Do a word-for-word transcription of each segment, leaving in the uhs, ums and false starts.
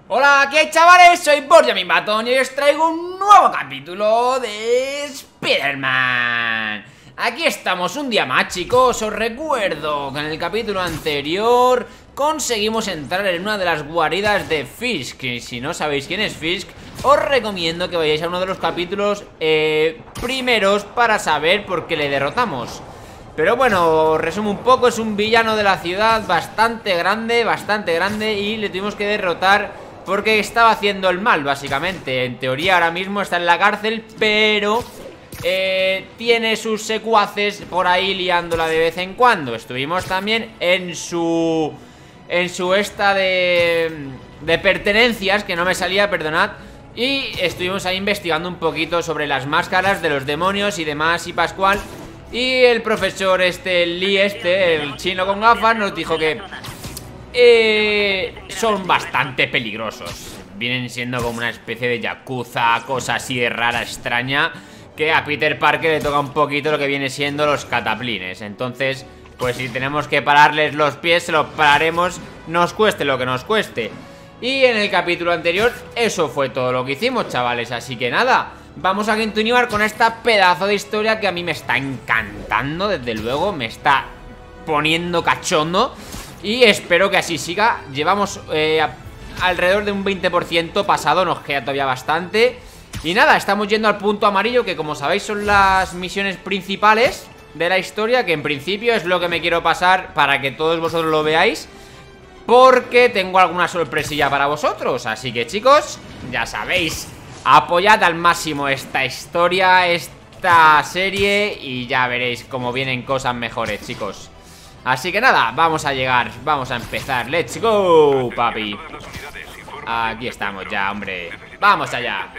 Hola, ¿qué hay, chavales? Soy Borja mi Batón y hoy os traigo un nuevo capítulo de Spider-Man. Aquí estamos un día más, chicos. Os recuerdo que en el capítulo anterior conseguimos entrar en una de las guaridas de Fisk. Y si no sabéis quién es Fisk, os recomiendo que vayáis a uno de los capítulos eh, primeros para saber por qué le derrotamos. Pero bueno, resumo un poco, es un villano de la ciudad bastante grande, bastante grande y le tuvimos que derrotar porque estaba haciendo el mal, básicamente. En teoría ahora mismo está en la cárcel, pero eh, tiene sus secuaces por ahí liándola de vez en cuando. Estuvimos también en su... En su esta de... De pertenencias, que no me salía, perdonad. Y estuvimos ahí investigando un poquito sobre las máscaras de los demonios y demás y Pascual. Y el profesor este, el Lee este, el chino con gafas, nos dijo que... Eh, son bastante peligrosos. Vienen siendo como una especie de yakuza, cosa así de rara, extraña, que a Peter Parker le toca un poquito lo que viene siendo los cataplines. Entonces, pues si tenemos que pararles los pies, se los pararemos, nos cueste lo que nos cueste. Y en el capítulo anterior, eso fue todo lo que hicimos, chavales. Así que nada, vamos a continuar con esta pedazo de historia que a mí me está encantando, desde luego, me está poniendo cachondo. Y espero que así siga. Llevamos eh, a, alrededor de un veinte por ciento pasado, nos queda todavía bastante. Y nada, estamos yendo al punto amarillo, que como sabéis son las misiones principales de la historia, que en principio es lo que me quiero pasar para que todos vosotros lo veáis, porque tengo alguna sorpresilla para vosotros. Así que chicos, ya sabéis, apoyad al máximo esta historia, esta serie, y ya veréis cómo vienen cosas mejores, chicos. Así que nada, vamos a llegar, vamos a empezar. Let's go, papi. Aquí estamos ya, hombre. Vamos allá.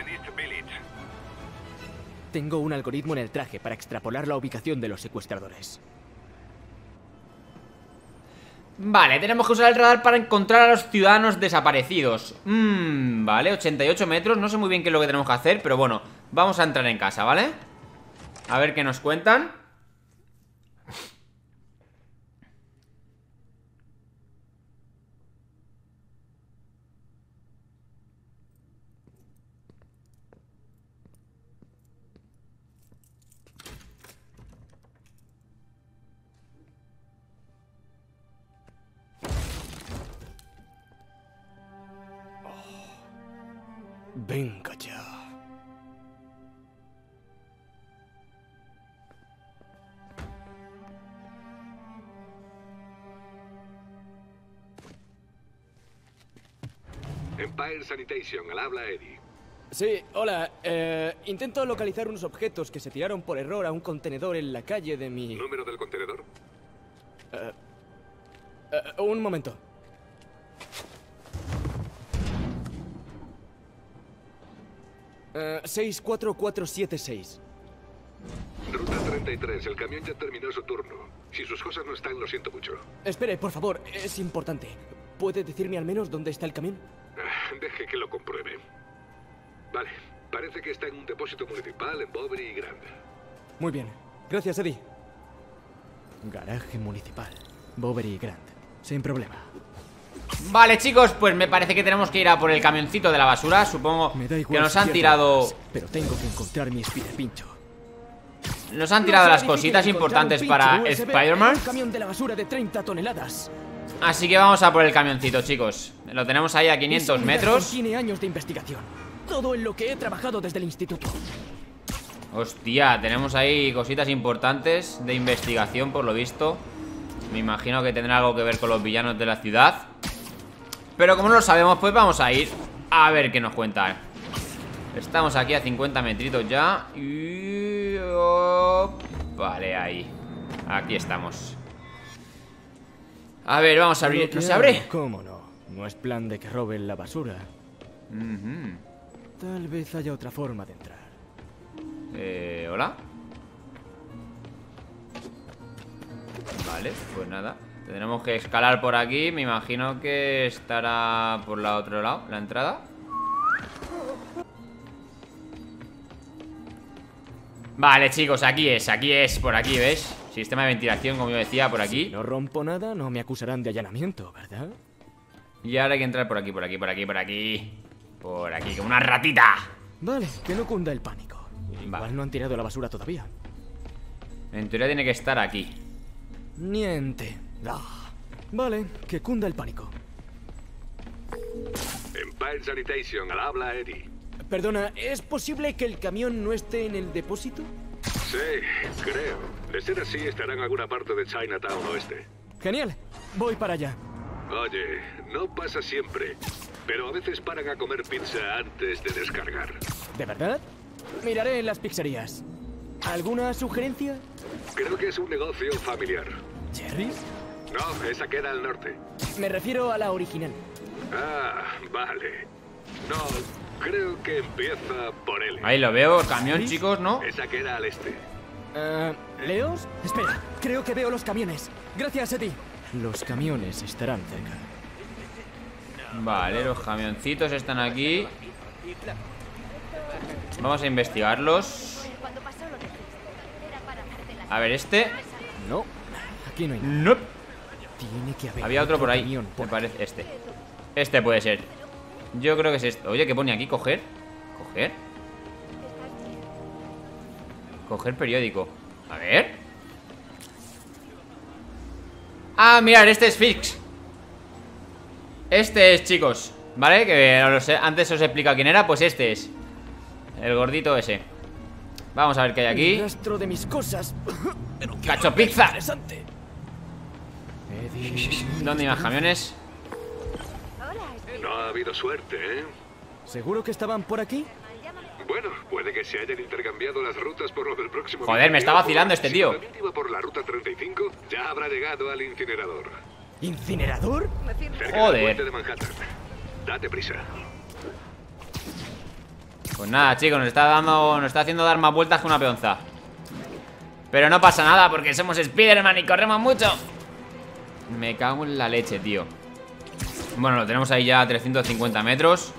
Tengo un algoritmo en el traje para extrapolar la ubicación de los secuestradores. Vale, tenemos que usar el radar para encontrar a los ciudadanos desaparecidos. Mmm, vale, ochenta y ocho metros. No sé muy bien qué es lo que tenemos que hacer, pero bueno, vamos a entrar en casa, ¿vale? A ver qué nos cuentan. Venga ya. Empire Sanitation, al habla Eddie. Sí, hola. Eh, intento localizar unos objetos que se tiraron por error a un contenedor en la calle de mi... ¿Número del contenedor? Eh, eh, un momento. Uh, seis cuatro cuatro siete seis. Ruta treinta y tres, el camión ya terminó su turno. Si sus cosas no están, lo siento mucho. Espere, por favor, es importante. ¿Puede decirme al menos dónde está el camión? Deje que lo compruebe. Vale, parece que está en un depósito municipal en Bovary y Grand. Muy bien, gracias, Eddie. Garaje municipal, Bovary y Grand, sin problema. Vale, chicos, pues me parece que tenemos que ir a por el camioncito de la basura. Supongo que nos han tirado... Pero tengo que encontrar mi espidapincho. Nos han tirado las cositas importantes para Spider-Man. Un camión de la basura de treinta toneladas. Así que vamos a por el camioncito, chicos. Lo tenemos ahí a quinientos metros. Tiene años de investigación. Todo en lo que he trabajado desde el instituto. Hostia, tenemos ahí cositas importantes de investigación, por lo visto. Me imagino que tendrá algo que ver con los villanos de la ciudad. Pero como no lo sabemos, pues vamos a ir a ver qué nos cuentan. Estamos aquí a cincuenta metritos ya. Y... oh, vale, ahí. Aquí estamos. A ver, vamos a abrir. ¿No se abre? ¿Cómo no? No es plan de que roben la basura. Uh-huh. Tal vez haya otra forma de entrar. Eh, ¿hola? Vale, pues nada. Tendremos que escalar por aquí. Me imagino que estará por el otro lado, la entrada. Vale, chicos, aquí es, aquí es, por aquí, ¿ves? Sistema de ventilación, como yo decía, por aquí. Si no rompo nada, no me acusarán de allanamiento, ¿verdad? Y ahora hay que entrar por aquí, por aquí, por aquí, por aquí. Por aquí, como una ratita. Vale, que no cunda el pánico. Igual Vale. no han tirado la basura todavía. En teoría tiene que estar aquí. Niente. Ah. Vale, que cunda el pánico. Empire Sanitation, al habla Eddie. Perdona, ¿es posible que el camión no esté en el depósito? Sí, creo. De ser así, estará en alguna parte de Chinatown oeste. Genial, voy para allá. Oye, no pasa siempre, pero a veces paran a comer pizza antes de descargar. ¿De verdad? Miraré en las pizzerías. ¿Alguna sugerencia? Creo que es un negocio familiar. ¿Jerry's? No, esa queda al norte. Me refiero a la original. Ah, vale. No, creo que empieza por L. Ahí lo veo, el camión, chicos, ¿no? Esa queda al este. Eh, ¿Leos? Espera, creo que veo los camiones. Gracias, Eddie. Los camiones estarán cerca. Vale, los camioncitos están aquí. Vamos a investigarlos. A ver, este. No, aquí no hay nada. Nope. Tiene que haber Había otro por ahí. camión Me por parece este. Este puede ser. Yo creo que es este. Oye, ¿qué pone aquí? ¿Coger? ¿Coger? Coger periódico. A ver. Ah, mirad, este es Fix. Este es, chicos. ¿Vale? Que no lo sé. Antes os he explicado quién era. Pues este es. El gordito ese. Vamos a ver qué hay El aquí. rastro de mis cosas. Pero qué Cacho pizza. interesante. Eddie, ¿Dónde hay más camiones? No ha habido suerte, ¿eh? ¿Seguro que estaban por aquí? Bueno, puede que se hayan intercambiado las rutas por lo del próximo... Joder, me está video, vacilando este si tío. la iba por la ruta treinta y cinco, ya habrá llegado al incinerador. ¿Incinerador? Cerca Joder. del puente de Manhattan. Date prisa. Pues nada, chicos, nos está dando. Nos está haciendo dar más vueltas que una peonza. Pero no pasa nada porque somos Spider-Man y corremos mucho. Me cago en la leche, tío. Bueno, lo tenemos ahí ya a trescientos cincuenta metros.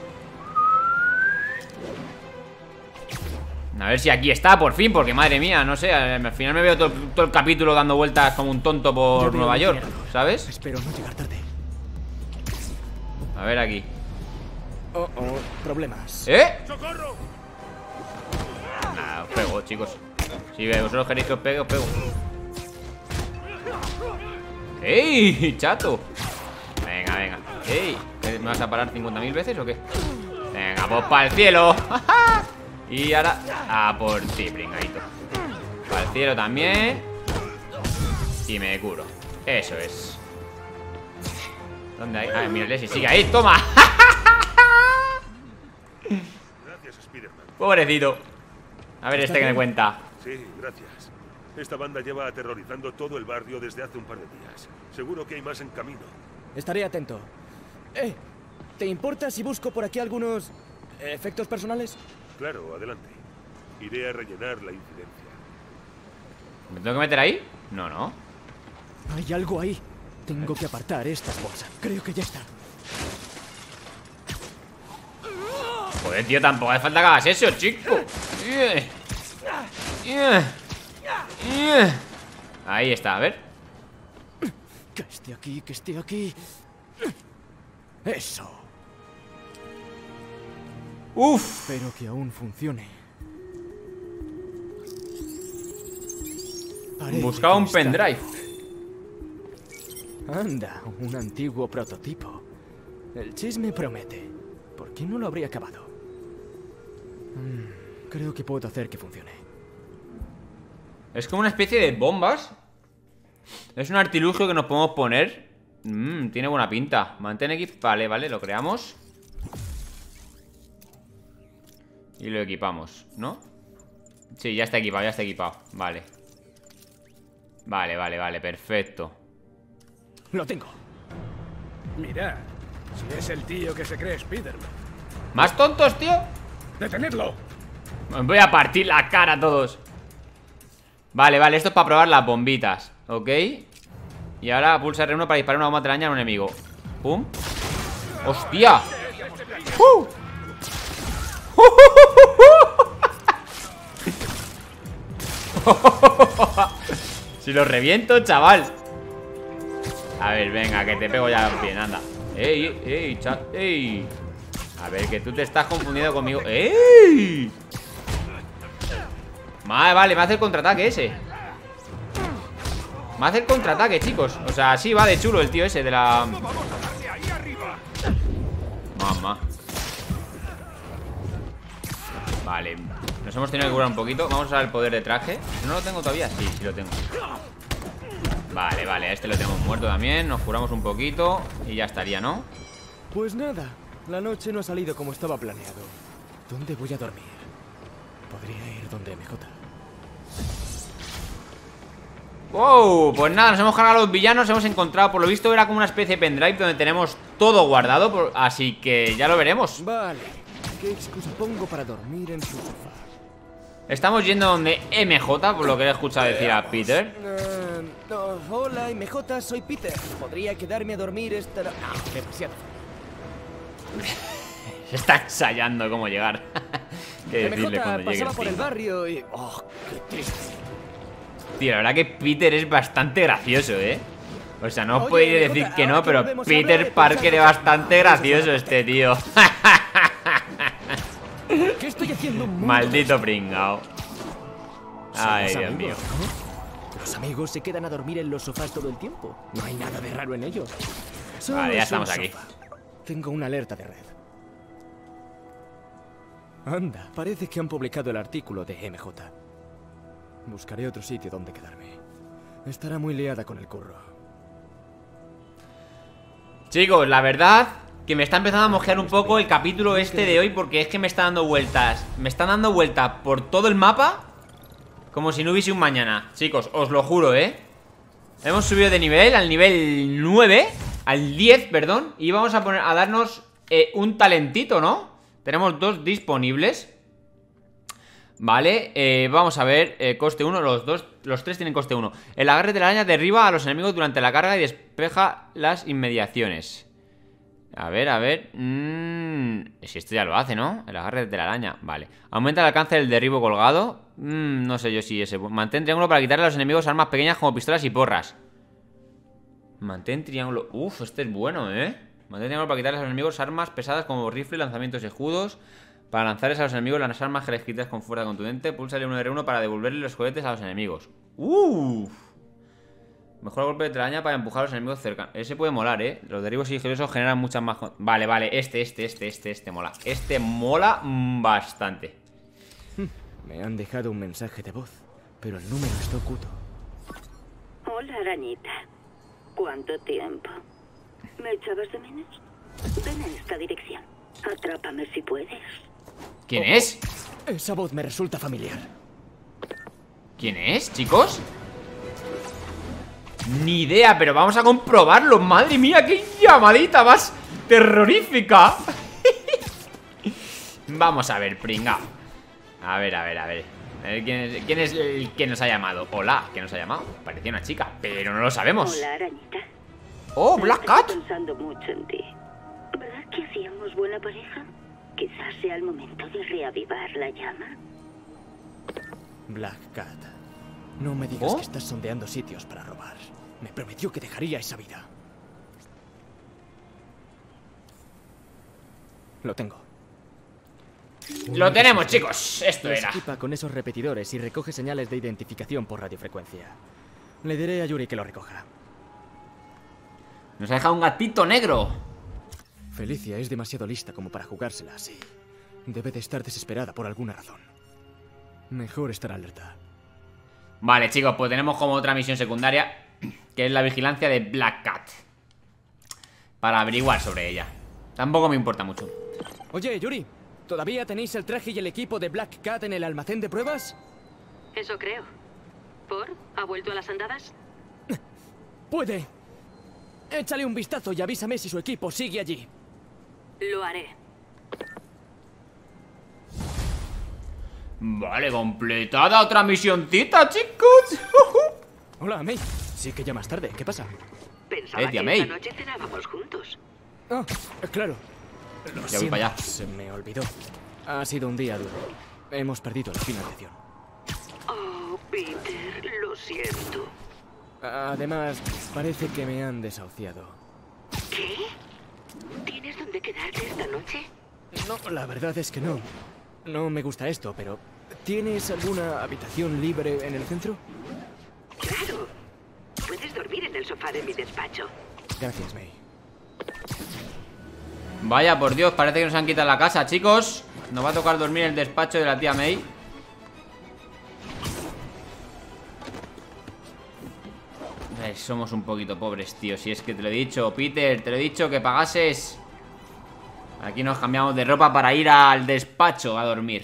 A ver si aquí está, por fin, porque madre mía, no sé, al final me veo todo, todo el capítulo dando vueltas como un tonto Ya por veo Nueva el York, incinerador. ¿sabes? Espero no llegar tarde. A ver aquí. Oh, oh, problemas. ¿Eh? Ah, os pego, chicos. Si vosotros queréis que os pegue, os pego. ¡Ey, chato! Venga, venga. ¡Ey! ¿Me vas a parar cincuenta mil veces o qué? Venga, pues para el cielo. Y ahora a por ti, pringadito. Para el cielo también. Y me curo. Eso es. ¿Dónde hay? Ah, mira, si sigue ahí, toma. Gracias, Spider-Man. Pobrecito. A ver este que me cuenta. Sí, gracias. Esta banda lleva aterrorizando todo el barrio desde hace un par de días. Seguro que hay más en camino. Estaré atento. Eh, ¿te importa si busco por aquí algunos efectos personales? Claro, adelante. Iré a rellenar la incidencia. ¿Me tengo que meter ahí? No, no. Hay algo ahí. Tengo que apartar estas bolsas. Creo que ya está. Joder, tío, tampoco hace falta que hagas eso, chico. Yeah. Yeah. Yeah. Ahí está, a ver. Que esté aquí, que esté aquí. Eso. Uf. Espero que aún funcione. Parece Buscaba que un está- pendrive. Anda, un antiguo prototipo. El chisme promete. ¿Por qué no lo habría acabado? Mm, creo que puedo hacer que funcione. Es como una especie de bombas. Es un artilugio que nos podemos poner. Mmm, tiene buena pinta. Mantén X. Vale, vale, lo creamos. Y lo equipamos, ¿no? Sí, ya está equipado, ya está equipado. Vale. Vale, vale, vale, perfecto. Lo tengo. Mirad, si es el tío que se cree Spider-Man. ¿Más tontos, tío? ¡Detenedlo! Me voy a partir la cara a todos. Vale, vale, esto es para probar las bombitas. Ok. Y ahora pulsa R uno para disparar una bomba telaraña a un enemigo. Pum. ¡Hostia! ¡Uh! Si lo reviento, chaval. A ver, venga, que te pego ya bien, anda. Ey, ey, chat, ey. A ver, que tú te estás confundiendo conmigo. ¡Ey! Vale, vale, me hace el contraataque ese. Me hace el contraataque, chicos. O sea, sí, va de chulo el tío ese de la... Mamá. Vale. Nos hemos tenido que curar un poquito. Vamos a usar el poder de traje. ¿No lo tengo todavía? Sí, sí lo tengo. Vale, vale, a este lo tenemos muerto también. Nos curamos un poquito y ya estaría, ¿no? Pues nada, la noche no ha salido como estaba planeado. ¿Dónde voy a dormir? Podría ir donde M J. Wow, pues nada, nos hemos cargado a los villanos. Hemos encontrado, por lo visto era como una especie de pendrive donde tenemos todo guardado, por... así que ya lo veremos. Vale, ¿qué excusa pongo para dormir en su sofá? Estamos yendo donde M J, por lo que he escuchado decir a Peter. Uh, no, hola M J, soy Peter. ¿Podría quedarme a dormir esta noche? No, demasiado. Se está ensayando cómo llegar. Qué decirle M J cuando llegue pasaba el por el primo. barrio y... Oh, qué triste. Tío, la verdad que Peter es bastante gracioso, ¿eh? O sea, no os Oye, podéis M J, decir que ahora no, que pero volvemos a hablar, Peter he Parker es pensado bastante que- gracioso este tío. ¿Qué estoy haciendo? Un mundo Maldito pringao. Ay, Somos Dios mío. amigos, ¿no? Los amigos se quedan a dormir en los sofás todo el tiempo. No hay nada de raro en ello. Solo Vale, ya es un estamos aquí. sofá. Tengo una alerta de red. Anda, parece que han publicado el artículo de M J. Buscaré otro sitio donde quedarme. Estará muy liada con el curro. Chicos, la verdad que me está empezando a mojear un poco el capítulo este de hoy, porque es que me está dando vueltas. Me están dando vueltas por todo el mapa como si no hubiese un mañana. Chicos, os lo juro, ¿eh? Hemos subido de nivel al nivel nueve, al diez, perdón. Y vamos a poner a darnos eh, un talentito, ¿no? Tenemos dos disponibles. Vale, eh, vamos a ver, eh, coste uno, los dos, los tres tienen coste uno. El agarre de la araña derriba a los enemigos durante la carga y despeja las inmediaciones. A ver, a ver, mmm, si esto ya lo hace, ¿no? El agarre de la araña, vale. Aumenta el alcance del derribo colgado. mmm, No sé yo si ese. Mantén triángulo para quitarle a los enemigos armas pequeñas como pistolas y porras. Mantén triángulo, uff, este es bueno, ¿eh? Mantén triángulo para quitarle a los enemigos armas pesadas como rifle, lanzamientos y escudos. Para lanzarles a los enemigos las armas que les quitas con fuerza contundente. Pulsa el uno R uno para devolverle los cohetes a los enemigos. Uff. Mejor golpe de telaraña para empujar a los enemigos cercanos. Ese puede molar, ¿eh? Los derribos sigilosos generan muchas más... Vale, vale, este, este, este, este, este mola. Este mola mm, bastante. Me han dejado un mensaje de voz, pero el número está oculto. Hola, arañita. ¿Cuánto tiempo? ¿Me echabas de menos? Ven a esta dirección. Atrápame si puedes. ¿Quién es? Esa voz me resulta familiar. ¿Quién es, chicos? Ni idea, pero vamos a comprobarlo. Madre mía, qué llamadita más terrorífica. Vamos a ver, pringao. A ver, a ver, a ver, a ver ¿quién es, quién es el que nos ha llamado? Hola, ¿quién nos ha llamado? Parecía una chica, pero no lo sabemos. Hola, arañita. Oh, Black Cat. Estoy pensando mucho en ti. ¿Verdad que hacíamos buena pareja? Quizás sea el momento de reavivar la llama. Black Cat. No me digas ¿Oh? que estás sondeando sitios para robar. Me prometió que dejaría esa vida. Lo tengo. Lo tenemos, chicos. Esto Los era. equipa con esos repetidores y recoge señales de identificación por radiofrecuencia. Le diré a Yuri que lo recoja. Nos ha dejado un gatito negro. Felicia es demasiado lista como para jugársela así. Debe de estar desesperada por alguna razón. Mejor estar alerta. Vale, chicos, pues tenemos como otra misión secundaria, que es la vigilancia de Black Cat, para averiguar sobre ella. Tampoco me importa mucho. Oye, Yuri, ¿todavía tenéis el traje y el equipo de Black Cat en el almacén de pruebas? Eso creo. ¿Por? ¿Ha vuelto a las andadas? ¡Puede! Échale un vistazo y avísame si su equipo sigue allí. Lo haré. Vale, completada otra misioncita, chicos. Hola, May. Sí que ya más tarde. ¿Qué pasa? Pensaba Eh, que tía May. esta noche cenábamos juntos. Ah, claro. Lo Ya voy para allá. Se me olvidó. Ha sido un día duro. Hemos perdido la financiación. Oh, Peter, lo siento. Además, parece que me han desahuciado. ¿Qué? de quedarte esta noche? No, la verdad es que no. No me gusta esto, pero... ¿tienes alguna habitación libre en el centro? Claro. Puedes dormir en el sofá de mi despacho. Gracias, May. Vaya, por Dios, parece que nos han quitado la casa, chicos. Nos va a tocar dormir en el despacho de la tía May. Eh, somos un poquito pobres, tío. Si es que te lo he dicho, Peter, te lo he dicho que pagases. Aquí nos cambiamos de ropa para ir al despacho a dormir.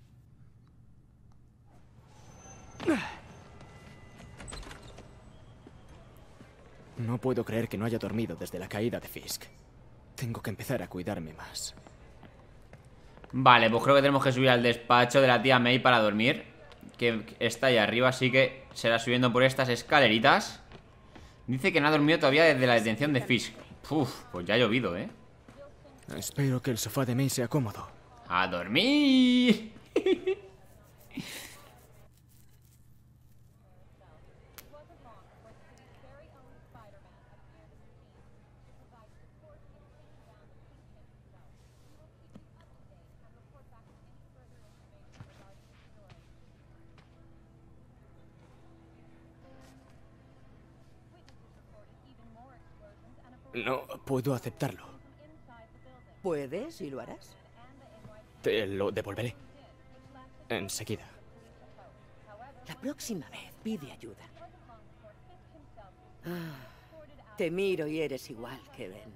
No puedo creer que no haya dormido desde la caída de Fisk. Tengo que empezar a cuidarme más. Vale, pues creo que tenemos que subir al despacho de la tía May para dormir, que está ahí arriba, así que será subiendo por estas escaleritas. Dice que no ha dormido todavía desde la detención de Fisk. Uf, pues ya ha llovido, ¿eh? Espero que el sofá de May sea cómodo. ¡A dormir! No puedo aceptarlo. ¿Puedes y lo harás? Te lo devolveré. Enseguida. La próxima vez pide ayuda. Ah, te miro y eres igual que Ben.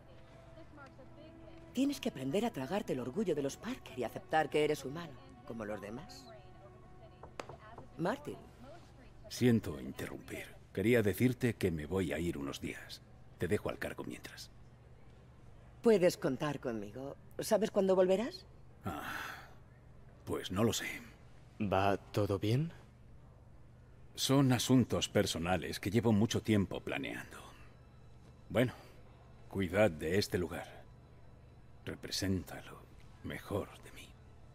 Tienes que aprender a tragarte el orgullo de los Parker y aceptar que eres humano, como los demás. Martin. Siento interrumpir. Quería decirte que me voy a ir unos días. Te dejo al cargo mientras. Puedes contar conmigo. ¿Sabes cuándo volverás? Ah, pues no lo sé. ¿Va todo bien? Son asuntos personales que llevo mucho tiempo planeando. Bueno, cuidad de este lugar. Representa lo mejor de mí.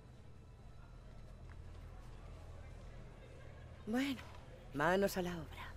Bueno, manos a la obra.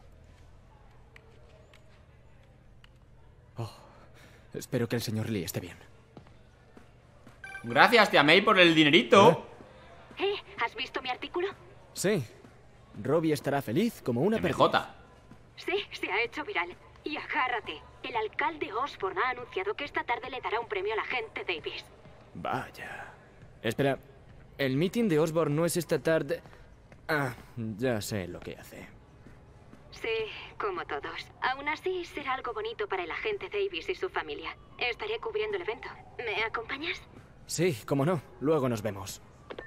Oh, espero que el señor Lee esté bien. Gracias, tía May, por el dinerito. ¿Eh? ¿Eh? ¿Has visto mi artículo? Sí. Robbie estará feliz como una M perdida. J. Sí, se ha hecho viral. Y agárrate. El alcalde Osborn ha anunciado que esta tarde le dará un premio al agente Davis. Vaya. Espera, ¿el meeting de Osborn no es esta tarde? Ah, ya sé lo que hace. Sí, como todos. Aún así, será algo bonito para el agente Davis y su familia. Estaré cubriendo el evento. ¿Me acompañas? Sí, cómo no. Luego nos vemos.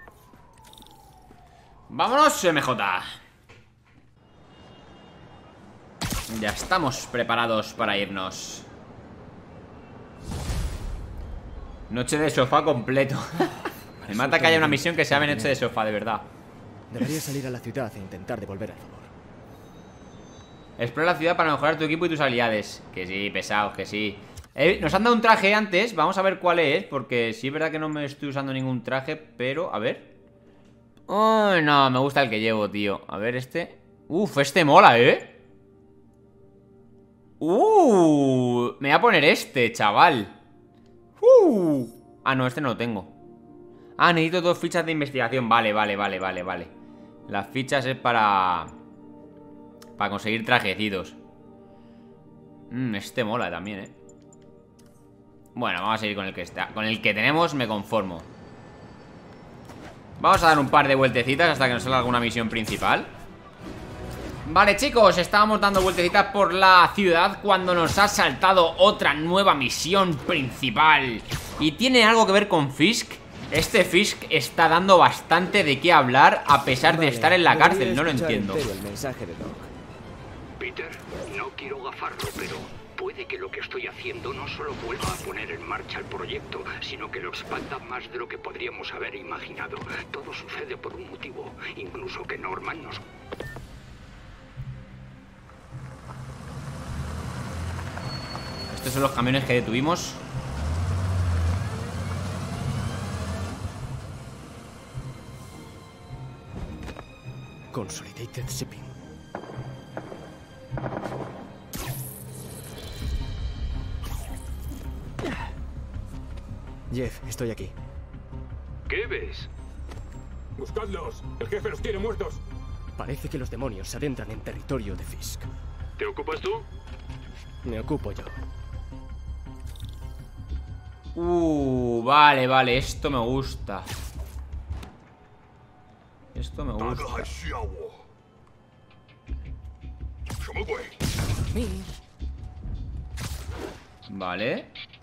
Vámonos, M J. Ya estamos preparados para irnos. Noche de sofá completo. Me mata que haya una misión que se llame noche de sofá, de verdad. Debería salir a la ciudad e intentar devolver el favor. Explora la ciudad para mejorar tu equipo y tus habilidades. Que sí, pesados, que sí. eh, Nos han dado un traje antes. Vamos a ver cuál es, porque sí es verdad que no me estoy usando ningún traje. Pero, a ver. Oh, no, me gusta el que llevo, tío. A ver, este. Uf, este mola, ¿eh? Uh, me voy a poner este, chaval. Uh. Ah, no, este no lo tengo. Ah, necesito dos fichas de investigación. Vale, vale, vale, vale, vale. Las fichas es para... Para conseguir trajecitos. mm, Este mola también, eh. Bueno, vamos a seguir con el que está. Con el que tenemos me conformo. Vamos a dar un par de vueltecitas hasta que nos salga alguna misión principal. Vale, chicos, estábamos dando vueltecitas por la ciudad cuando nos ha saltado otra nueva misión principal. Y tiene algo que ver con Fisk. Este Fisk está dando bastante de qué hablar a pesar Vale, de estar en la debería cárcel, no lo escuchar entiendo. entero el mensaje de Doc. Peter, no quiero gafarlo, pero puede que lo que estoy haciendo no solo vuelva a poner en marcha el proyecto, sino que lo expanda más de lo que podríamos haber imaginado. Todo sucede por un motivo, incluso que Norman nos... Estos son los camiones que detuvimos. Consolidated Shipping. Jeff, estoy aquí. ¿Qué ves? Buscadlos. El jefe los tiene muertos. Parece que los demonios se adentran en territorio de Fisk. ¿Te ocupas tú? Me ocupo yo. Uh, vale, vale, esto me gusta. Esto me gusta. Vale.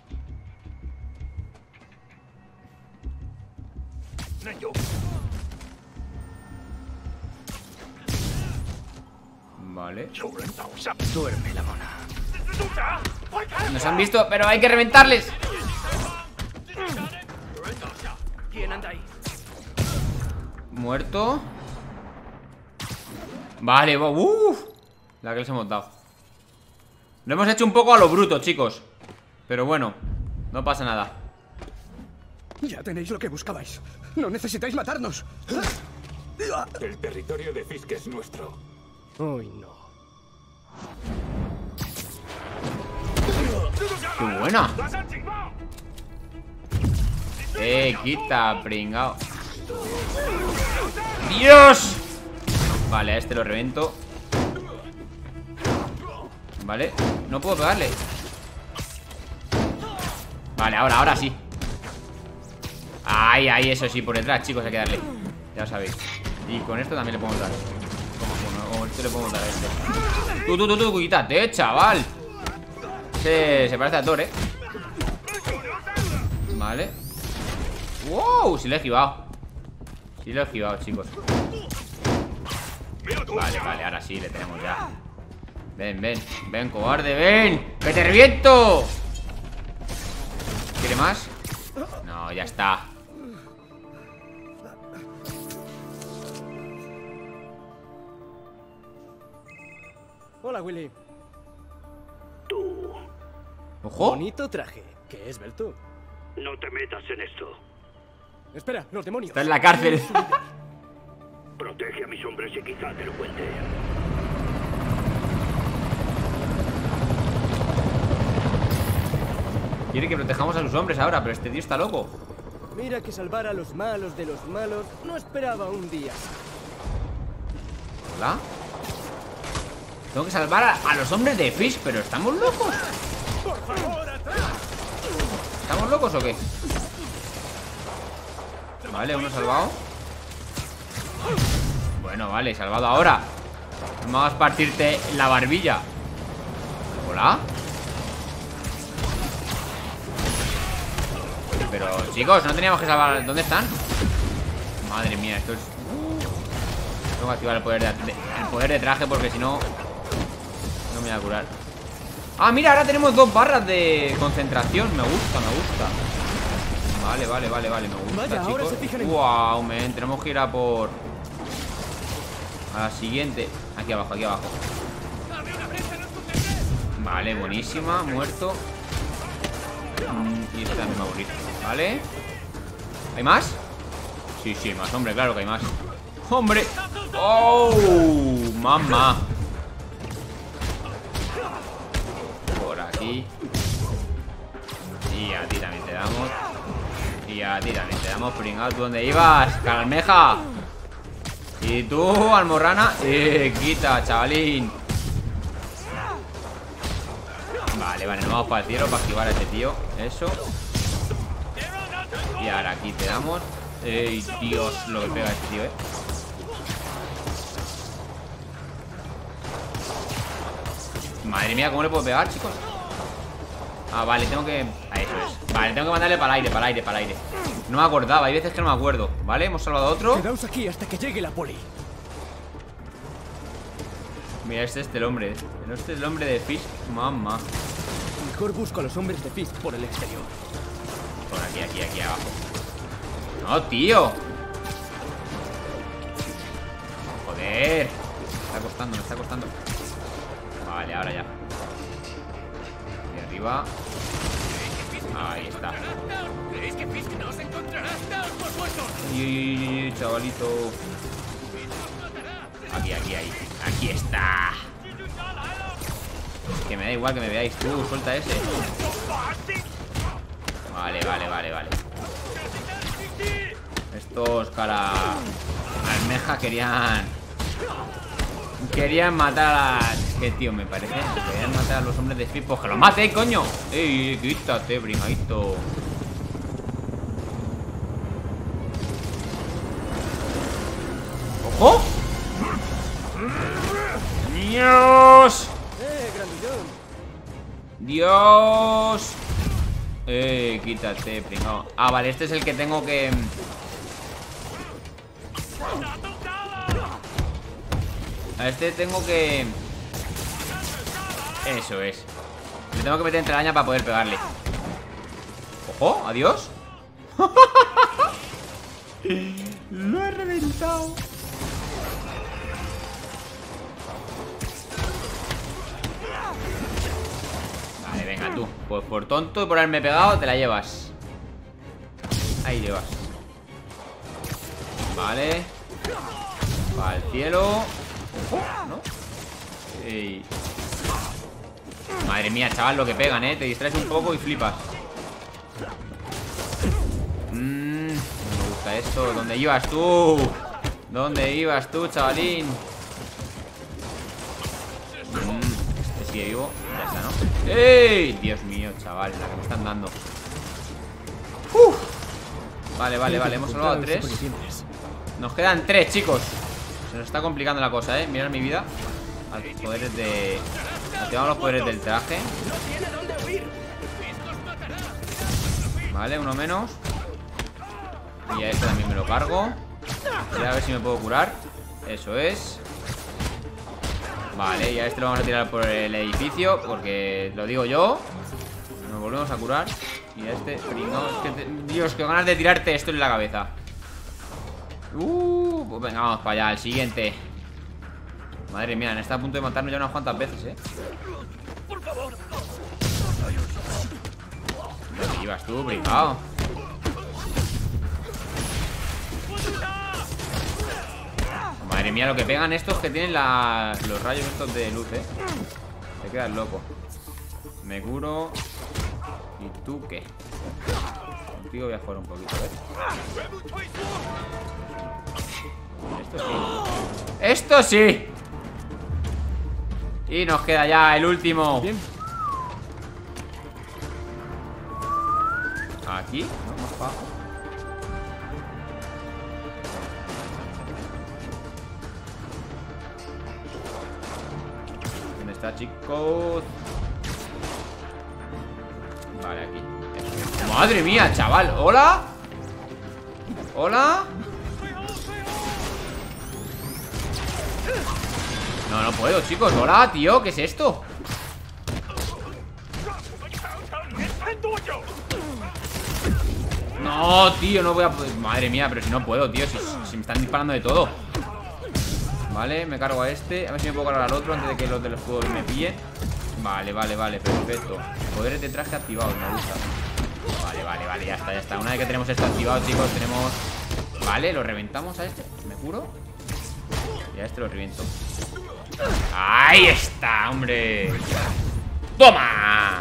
Vale. Duerme la mona. Nos han visto, pero hay que reventarles. ¿Quién anda ahí? Muerto. Vale, uff. La que les hemos dado. Lo hemos hecho un poco a lo bruto, chicos. Pero bueno, no pasa nada. Ya tenéis lo que buscabais. No necesitáis matarnos. El territorio de Fisk es nuestro. Uy, no. ¡Qué buena! Eh, quita, pringao. ¡Dios! Vale, a este lo revento. Vale, no puedo pegarle. Vale, ahora, ahora sí. Ay, ay, eso sí, por detrás, chicos, hay que darle. Ya lo sabéis. Y con esto también le podemos dar. Como con esto le podemos dar a este. Tú, tú, tú, tú, quítate, chaval. Se, se parece a Thor, eh. Vale. Wow, sí le he esquivado. Sí lo he esquivado, chicos. Vale, vale, ahora sí le tenemos ya. Ven, ven, ven, cobarde, ven. ¡Que te reviento! ¿Quiere más? No, ya está. Hola, Willy. Tú. ¡Ojo! Bonito traje. ¿Qué es, Belto? No te metas en esto. Espera, los demonios. Está en la cárcel. Protege a mis hombres y quizá te lo cuente. Quiere que protejamos a sus hombres ahora, pero este tío está loco. Mira que salvar a los malos de los malos no esperaba un día. ¿Hola? Tengo que salvar a, a los hombres de Fisk, pero ¿estamos locos? ¿Estamos locos o qué? Vale, uno salvado. Bueno, vale, salvado ahora. No me hagas partirte la barbilla. ¿Hola? Pero, chicos, no teníamos que salvar. ¿Dónde están? Madre mía, esto es... Tengo que activar el poder de, el poder de traje porque si no... No me voy a curar. Ah, mira, ahora tenemos dos barras de concentración. Me gusta, me gusta. Vale, vale, vale, vale, me gusta, Vaya, chicos. ahora se fijan en... Wow, men, tenemos que ir a por... A la siguiente. Aquí abajo, aquí abajo. Vale, buenísima, muerto. Mm, y este también me va a morir. Vale. ¿Hay más? Sí, sí, más, hombre, claro que hay más. ¡Hombre! ¡Oh! ¡Mamá! Por aquí. Y a ti también te damos. Y a ti también te damos, pringado. ¿Tú dónde ibas? ¡Calmeja! Y tú, almorrana. Eh, quita, chavalín. Vale, vale, nos vamos para el cielo para activar a este tío. Eso. Y ahora aquí te damos. ¡Ey, Dios! Lo que pega este tío, eh. Madre mía, ¿cómo le puedo pegar, chicos? Ah, vale, tengo que... Ah, eso es. Vale, tengo que mandarle para el aire, para el aire, para el aire. No me acordaba, hay veces que no me acuerdo. Vale, hemos salvado a otro. Quedaos aquí hasta que llegue la poli. Mira, este es el hombre. Este es el hombre de Fisk. Mamá. Mejor busco a los hombres de Fisk por el exterior. Por aquí, aquí, aquí abajo. No, tío. Joder. Me está costando, me está costando. Vale, ahora ya. Y arriba. Ahí está. ¿Creéis que Fisk nos encontrará? ¡Daos por muertos! Y chavalito. Aquí, aquí, ahí. Aquí está. Que me da igual que me veáis tú. Suelta ese. Vale, vale, vale, vale. Estos cara almeja querían Querían matar a las... ¿Qué tío me parece? Querían matar a los hombres de Speed. Pues que los mate, coño. Ey, quítate, brigadito. ¡Ojo! ¡Dios! ¡Eh, grandillón! ¡Dios! Eh, quítate, pringao. Ah, vale, este es el que tengo que... A este tengo que... Eso es. Le tengo que meter entre la araña para poder pegarle. ¡Ojo! ¡Adiós! Lo he reventado. Vale, venga tú. Pues por tonto y por haberme pegado te la llevas. Ahí llevas. Vale. Para el cielo. ¿No? Ey. Madre mía, chaval, lo que pegan, ¿eh? Te distraes un poco y flipas. Mmm, no me gusta esto. ¿Dónde ibas tú? ¿Dónde ibas tú, chavalín? Mmm, este sigue vivo. Ya está, ¿no? ¡Ey! Dios mío, chaval, la que me están dando. Uf. Vale, vale, vale, hemos salvado a tres. Nos quedan tres, chicos. Se nos está complicando la cosa, eh. Mirad mi vida. A los poderes de... Activamos los poderes del traje. Vale, uno menos. Y a este también me lo cargo. Y a ver si me puedo curar. Eso es. Vale, y a este lo vamos a tirar por el edificio, porque lo digo yo. Nos volvemos a curar. Y a este... No, es que te... Dios, qué ganas de tirarte esto en la cabeza. Uh, pues venga, vamos para allá, el siguiente. Madre mía, está a punto de matarnos ya unas cuantas veces, eh. ¿Dónde ibas tú, brigado? Madre mía, lo que pegan estos que tienen la... los rayos estos de luz, eh. Te quedas loco. Me curo. ¿Y tú qué? Contigo voy a jugar un poquito, ¿ves? Esto sí. ¡Esto sí! Y nos queda ya el último. Bien. Aquí, ¿no? Más abajo. ¿Dónde está, chicos? Vale, aquí. ¡Madre mía, chaval! ¿Hola? ¿Hola? No, no puedo, chicos. Hola, tío, ¿qué es esto? No, tío, no voy a poder. Madre mía, pero si no puedo, tío. Si, si me están disparando de todo. Vale, me cargo a este. A ver si me puedo cargar al otro antes de que los del escudo me pillen. Vale, vale, vale, perfecto. Poderes de traje activados, me gusta. Vale, vale, vale, ya está, ya está. Una vez que tenemos esto activado, chicos, tenemos... Vale, lo reventamos a este. ¿Me curo? Y a este lo reviento. ¡Ahí está, hombre! ¡Toma!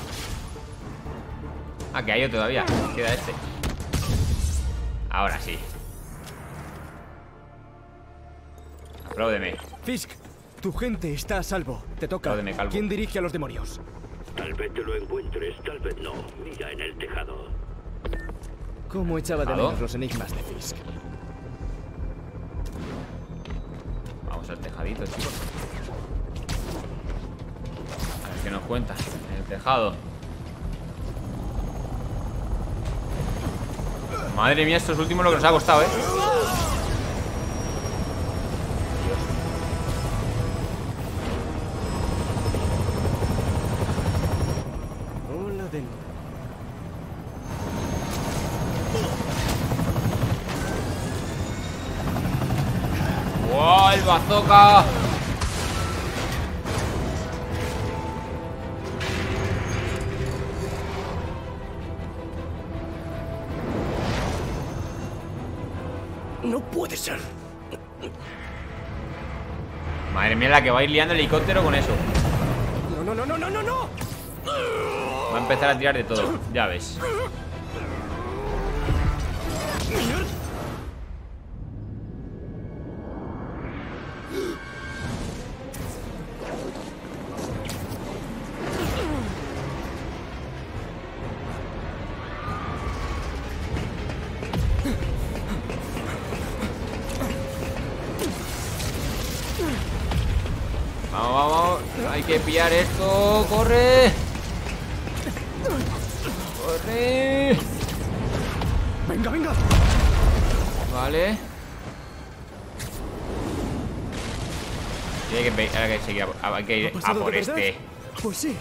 Ah, que hay otro todavía. Queda este. Ahora sí. Apláudeme. Fisk, tu gente está a salvo. Te toca. Apláudeme, calvo. ¿Quién dirige a los demonios? Tal vez te lo encuentres, tal vez no. Mira en el tejado. ¿Cómo echaba de ¿Tejado? menos los enigmas de Fisk? Vamos al tejadito, chicos. A ver qué nos cuenta en el tejado. Madre mía, estos últimos lo que nos ha costado, eh. Hola de nuevo. ¡Wow! ¡El bazooka! No puede ser. Madre mía, la que va a ir liando el helicóptero con eso. No, no, no, no, no, no, no. Va a empezar a tirar de todo, ya ves. Hay que pillar esto. ¡Corre! ¡Corre! Venga, venga. Vale. Y hay que, pe- ahora que seguir a, hay que ir a por este. Pues sí.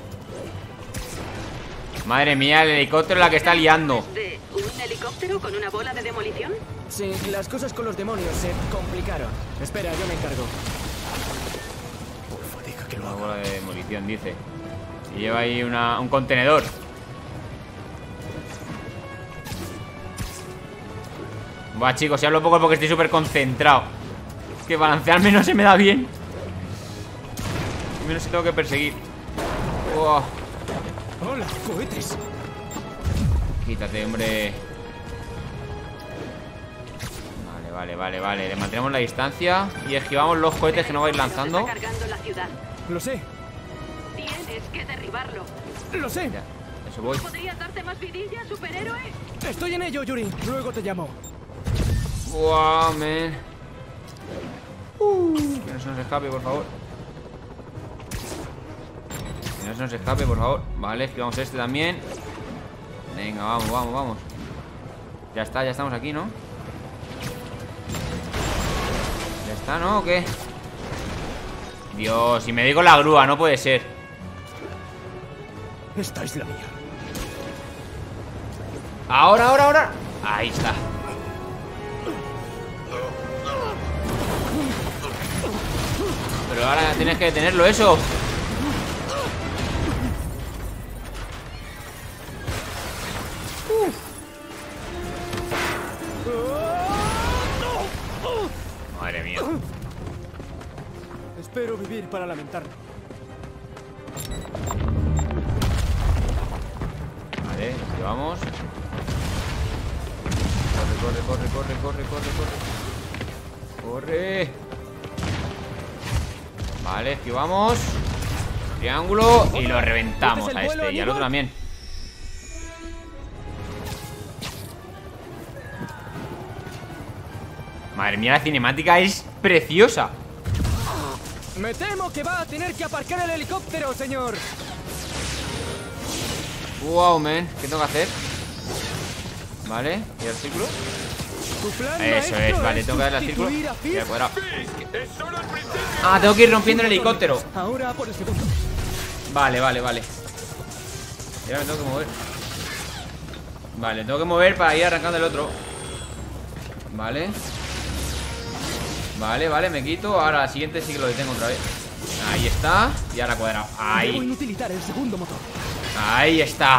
Madre mía, el helicóptero la que está liando. ¿De un helicóptero con una bola de demolición? Sí, las cosas con los demonios se complicaron. Espera, yo me encargo. Porfa, deja que lo Una haga. bola de demolición, dice. Y lleva ahí una, un contenedor. Va, chicos, si hablo poco es porque estoy súper concentrado. Es que balancearme no se me da bien. Y menos si tengo que perseguir. Wow. ¡Hola, cohetes! Quítate, hombre. Vale, vale, vale, vale. Le mantenemos la distancia y esquivamos los cohetes que nos va a ir lanzando. Está cargando la ciudad. Lo sé, Tienes que derribarlo. lo sé. Ya, eso voy. ¿Podrías darte más vidilla, superhéroe? Estoy en ello, Yuri. Luego te llamo. Wow, man. Uh, que no se nos escape, por favor. Que no se nos escape, por favor. Vale, esquivamos este también. Venga, vamos, vamos, vamos. Ya está, ya estamos aquí, ¿no? Ya está, ¿no? ¿O qué? Dios, y me digo la grúa, no puede ser. Esta es la mía. Ahora, ahora, ahora. Ahí está. Pero ahora tienes que detenerlo eso. Madre mía. Espero vivir para lamentarlo. Vale, llevamos. Corre, corre, corre, corre, corre, corre, corre. Corre. Vale, esquivamos. Triángulo y lo reventamos a este y al otro también. Madre mía, la cinemática es preciosa. Me temo que va a tener que aparcar el helicóptero, señor. Wow, man, ¿qué tengo que hacer? Vale, y el círculo. Tu plan, Eso maestro, es, vale, tengo que darle al círculo. sustituir a Y Fisk. al cuadrado. Ah, tengo que ir rompiendo el helicóptero. Ahora por el segundo. Vale, vale, vale. Y ahora me tengo que mover. Vale, tengo que mover para ir arrancando el otro. Vale. Vale, vale, me quito. Ahora la siguiente sí que lo detengo otra vez. Ahí está. Y ahora cuadrado. Debo Ahí. inutilizar el segundo motor. Ahí está.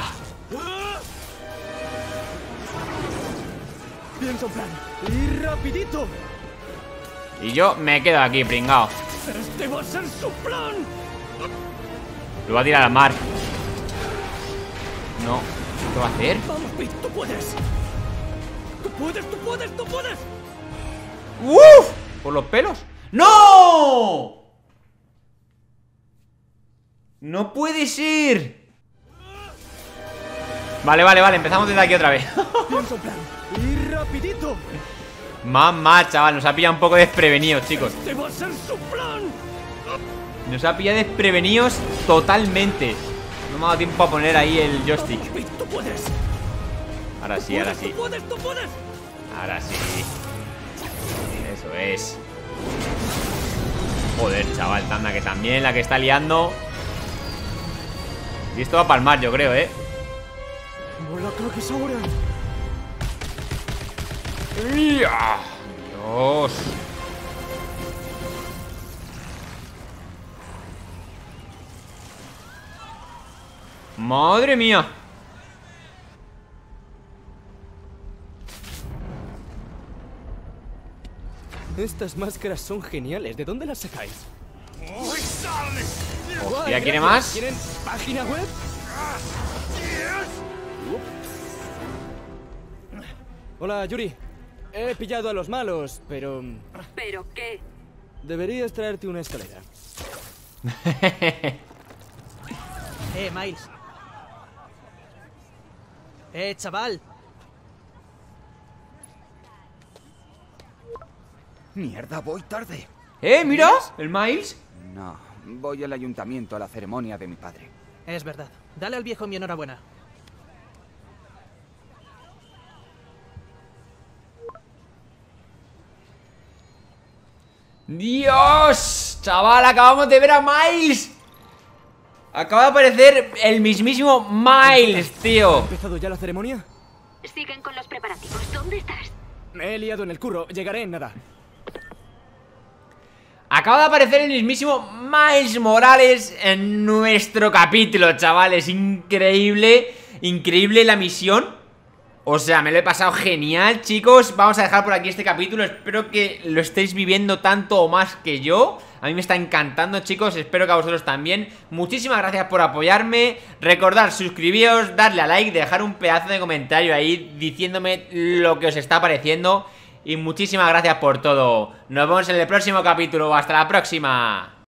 Piensa un plan. Y rapidito. Y yo me quedo aquí, pringao. Este va a ser su plan. Lo va a tirar al mar. No. ¿Qué va a hacer? Vamos, Pete, tú puedes. Tú puedes, tú puedes, tú puedes. ¡Uf! ¿Por los pelos? ¡No! ¡No puede ser! Vale, vale, vale, empezamos desde aquí otra vez. Piensa un plan. Y rapidito. Mamá, chaval, nos ha pillado un poco desprevenidos, chicos. Este va a ser su plan. Nos ha pillado desprevenidos totalmente. No me ha dado tiempo a poner ahí el joystick. Vamos, Pete, tú puedes. Ahora sí, ahora sí. Tú puedes, tú puedes. Ahora sí. Eso es. Joder, chaval, tanda que también la que está liando. Y esto va a palmar, yo creo, ¿eh? No la cagues ahora. ¡Ya! Dios. Madre mía. Estas máscaras son geniales. ¿De dónde las sacáis? Hostia, ¿quiere más? ¿Quieren página web? Hola, Yuri. He pillado a los malos, pero... ¿Pero qué? deberías traerte una escalera. Eh, Miles. Eh, chaval. Mierda, voy tarde. ¡Eh, mira! ¿El Miles? No, Voy al ayuntamiento a la ceremonia de mi padre. Es verdad. Dale al viejo mi enhorabuena. ¡Dios! Chaval, acabamos de ver a Miles. Acaba de aparecer el mismísimo Miles, tío. ¿Ha empezado ya la ceremonia? Siguen con los preparativos. ¿Dónde estás? Me he liado en el curro. Llegaré en nada. Acaba de aparecer el mismísimo Miles Morales en nuestro capítulo, chavales. Increíble, increíble la misión. O sea, me lo he pasado genial, chicos. Vamos a dejar por aquí este capítulo. Espero que lo estéis viviendo tanto o más que yo. A mí me está encantando, chicos. Espero que a vosotros también. Muchísimas gracias por apoyarme. Recordad, suscribíos, darle a like, dejar un pedazo de comentario ahí diciéndome lo que os está pareciendo. Y muchísimas gracias por todo. Nos vemos en el próximo capítulo. Hasta la próxima.